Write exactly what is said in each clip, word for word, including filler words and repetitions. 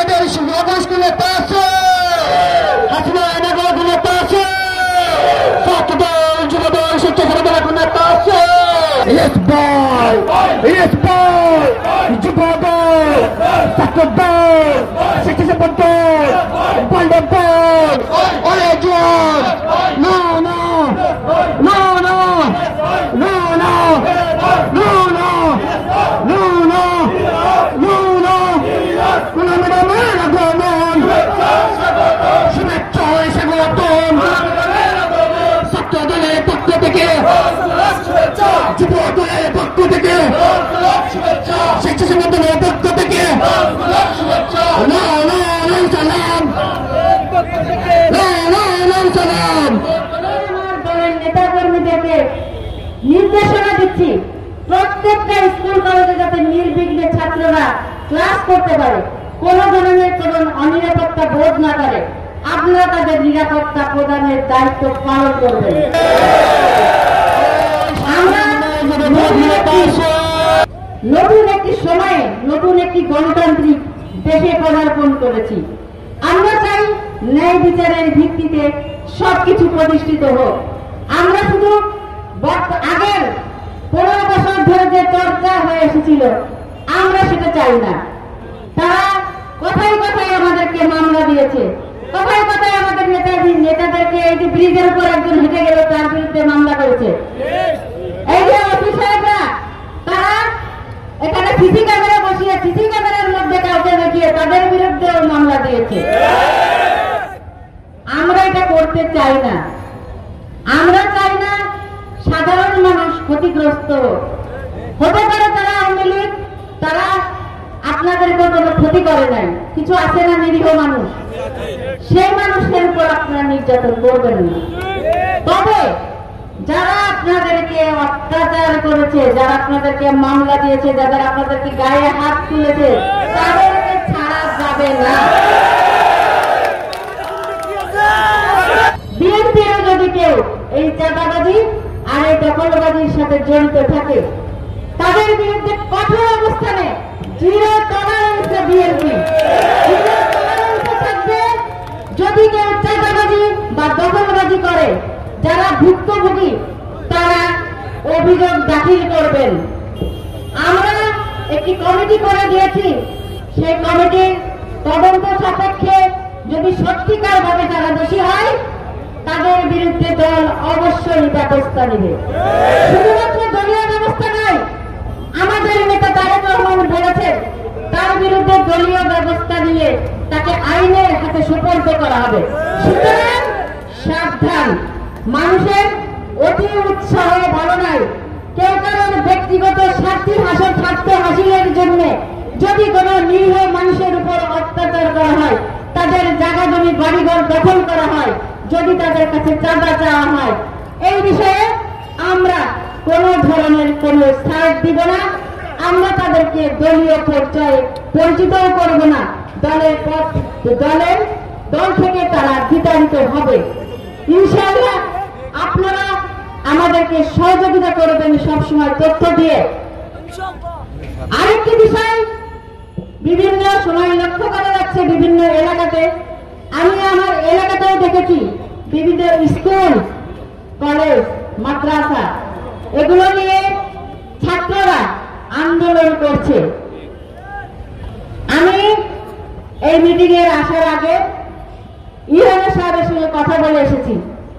বাংলাদেশ অবস্থ নেতা আছে, হাসিনা নগর নেতা আছে, ছাত্রদল যুবদল স্বেচ্ছাসেবক নেতা আছে। Yes boy, yes boy, Jubodal, ছাত্রদল, স্বেচ্ছাসেবক দল, বলদেব দল, অনেক জন। No, no, no, no, no, no, no, no, no, no, no, no. Kuna madamana agomon, শুভেচ্ছা স্বাগতম। ছাত্রদলের পক্ষ থেকে, যুবদলের পক্ষ থেকে, স্বেচ্ছাসেবক দলের পক্ষ থেকে সালাম, সালাম। দলের নেতা কর্মীদেরকে নির্দেশনা দিচ্ছি, প্রত্যেকটা স্কুল কলেজে যাতে নির্বিঘ্নে ছাত্ররা ক্লাস করতে পারে, কোন ধরনের কোন অনিরাপত্তা বোধ না করে, আপনারা তাদের নিরাপত্তা প্রদানের দায়িত্ব পালন করবেন। আমরা নতুন একটি সময়ে নতুন একটি গণতান্ত্রিক দেশে পদার্পণ করেছি। আমরা চাই ন্যায় বিচারের ভিত্তিতে সবকিছু প্রতিষ্ঠিত হোক। আমরা শুধু আগের পনেরো বছর ধরে যে চর্চা হয়ে এসেছিল, আমরা সেটা চাই না। তারা কথায় কথায় আমাদেরকে মামলা দিয়েছে, কথায় কথায় আমাদের নেতাজি নেতাদেরকে এই যে ব্রিজের উপর একজন হেঁটে গেল তার বিরুদ্ধে মামলা করেছে। এই যে অফিসাররা তারা এখানে সিসি ক্যামেরা বসিয়ে সিসি ক্যামেরার মধ্যে কাউকে দেখিয়ে তাদের বিরুদ্ধেও মামলা দিয়েছে। আমরা এটা করতে চাই না। আমরা চাই না সাধারণ মানুষ ক্ষতিগ্রস্ত হতে পারে। তারা আওয়ামী লীগ, তারা আপনাদেরকে কোনো ক্ষতি করে নাই, কিছু আছে না নিরীহ মানুষ, সেই মানুষের উপর আপনারা নির্যাতন করবেন না। তবে যারা আপনাদেরকে অত্যাচার করেছে, যারা আপনাদেরকে মামলা দিয়েছে, যাদের আপনাদেরকে গায়ে হাত তুলেছে, তাদেরকে ছাড়া যাবে না। বিএনপির যদি কেউ এই চাঁদাবাজি আর এই দখলবাজির সাথে জড়িত থাকে, তাদের বিরুদ্ধে কঠোর অবস্থানে জিরো টলারেন্সে বিএনপি জিরো টলারেন্সে থাকবে। যদি কেউ চাঁদাবাজি বা দখলবাজি করে, যারা ভুক্তভোগী তারা অভিযোগ দাখিল করবেন। আমরা একটি কমিটি করে দিয়েছি, সেই কমিটির তদন্ত সাপেক্ষে যদি সত্যিকার ভাবে তারা দোষী হয়, তাদের বিরুদ্ধে দল অবশ্যই ব্যবস্থা নেবে। শুধুমাত্র দলীয় ব্যবস্থা নয়, আমাদের নেতা তারেক রহমান বলেছেন তার বিরুদ্ধে দলীয় ব্যবস্থা নিয়ে তাকে আইনের হাতে সুপর্দ করা হবে। সুতরাং সাবধান, মানুষের অতি উৎসাহ ভালো নয়। কেউ কারণ ব্যক্তিগত স্বার্থী হাসিল স্বার্থ হাসিলের জন্য যদি কোনো নিরীহ মানুষের উপর অত্যাচার করা হয়, তাদের জায়গা জমি বাড়িঘর দখল করা হয়, যদি তাদের কাছে চাঁদা চাওয়া হয়, এই বিষয়ে আমরা কোন ধরনের কোন ছাড় দিব না। আমরা তাদেরকে দলীয় পর্যায়ে পরিচিতও করব না। দলের পথ দলের দল থেকে তারা বিতাড়িত হবে ইনশাআল্লাহ। আপনারা আমাদেরকে সহযোগিতা করবেন সবসময় তথ্য দিয়ে। আরেকটি বিষয় বিভিন্ন সময় লক্ষ্য করা যাচ্ছে বিভিন্ন এলাকাতে, আমি আমার এলাকাতেও দেখেছি বিভিন্ন স্কুল কলেজ মাদ্রাসা এগুলো নিয়ে ছাত্ররা আন্দোলন করছে। আমি এই মিটিং এর আসার আগে ইরানা সাহেবের সঙ্গে কথা বলে এসেছি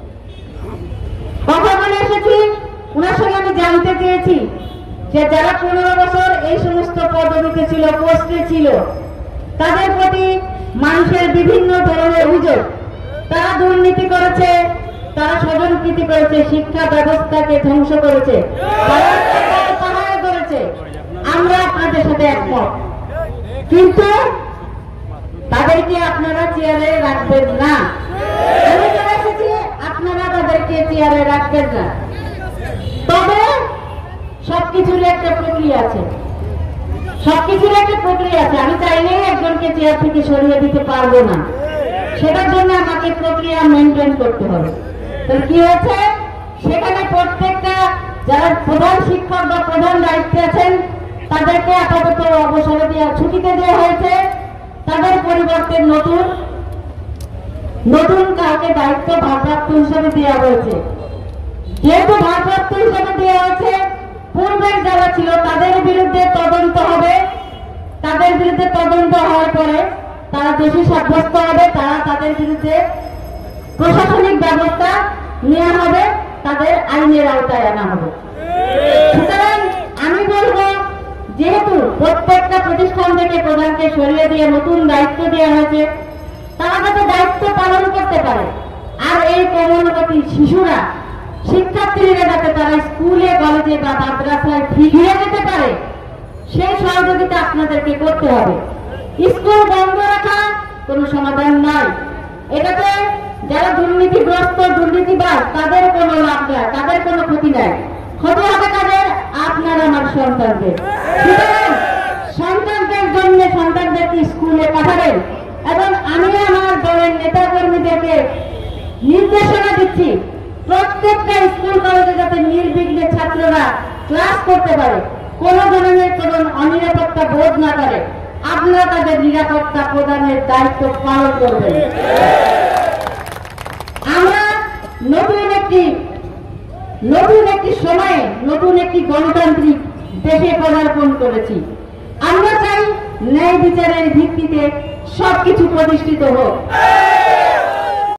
কথা বলে এসেছি ওনার সঙ্গে আমি জানতে চেয়েছি যে যারা পনেরো বছর এই সমস্ত পদবিতে ছিল, পোস্টে ছিল, তাদের প্রতি মানুষের বিভিন্ন ধরনের অভিযোগ, তারা দুর্নীতি করেছে, তারা স্বজনপ্রীতি করেছে, শিক্ষা ব্যবস্থাকে ধ্বংস করেছে, পাহাড় করেছে। আমরা আপনাদের সাথে একমত, কিন্তু তাদেরকে আপনারা চেয়ারে রাখবেন না। আমি যারা এসেছি আপনারা তাদেরকে চেয়ারে রাখবেন না। তবে সবকিছুর একটা প্রক্রিয়া আছে, সবকিছুর একটা প্রক্রিয়া আছে। আমি চাইলে একজনকে চেয়ার থেকে সরিয়ে দিতে পারবো না, সেটার জন্য আমাকে প্রক্রিয়া মেনটেন করতে হবে। তাহলে কি হয়েছে, সেখানে প্রত্যেকটা যারা প্রধান শিক্ষক বা প্রধান দায়িত্বে আছেন তাদেরকে আপাতত অবসরে দেওয়া ছুটিতে দেওয়া হয়েছে। তাদের পরিবর্তে নতুন নতুন কাউকে দায়িত্ব ভারপ্রাপ্ত হিসাবে দেওয়া হয়েছে। যেহেতু ভারপ্রাপ্ত হিসাবে দেওয়া হয়েছে, পূর্বের যারা ছিল তাদের বিরুদ্ধে তদন্ত হবে। তাদের বিরুদ্ধে তদন্ত হওয়ার পরে তারা দোষী সাব্যস্ত হবে, তারা তাদের বিরুদ্ধে প্রশাসনিক ব্যবস্থা নেওয়া হবে, তাদের আইনের আওতায় আনা হবে। সুতরাং আমি বলবো, যেহেতু প্রত্যেকটা প্রতিষ্ঠান থেকে প্রধানকে সরিয়ে দিয়ে নতুন দায়িত্ব দেওয়া হয়েছে, তারা যাতে দায়িত্ব পালন করতে পারে। আর এই কোমলমতি শিশুরা, শিক্ষার্থীরা যাতে তারা স্কুলে কলেজে বা মাদ্রাসায় ফিরে যেতে পারে, সেই সহযোগিতা আপনাদেরকে করতে হবে। স্কুল বন্ধ রাখা কোনো সমাধান নাই। এটাতে যারা দুর্নীতিগ্রস্ত দুর্নীতিবাজ তাদের কোনো লাভ নাই, তাদের কোনো ক্ষতি নাই। ক্ষতি হবে কাদের? আপনার আমার সন্তানদের। সুতরাং সন্তানদের জন্য সন্তানদেরকে স্কুলে পাঠাবেন। এবং আমি আমার দলের নেতা কর্মীদেরকে নির্দেশনা দিচ্ছি, প্রত্যেকটা স্কুল কলেজে যাতে নির্বিঘ্নে ছাত্ররা ক্লাস করতে পারে, কোন ধরনের কোন অনিরাপত্তা বোধ না করে, আপনারা তাদের নিরাপত্তা প্রদানের দায়িত্ব পালন করবেন। আমরা নতুন একটি নতুন একটি সময়ে নতুন একটি গণতান্ত্রিক দেশে পদার্পণ করেছি। আমরা চাই ন্যায় বিচারের ভিত্তিতে সবকিছু প্রতিষ্ঠিত হোক।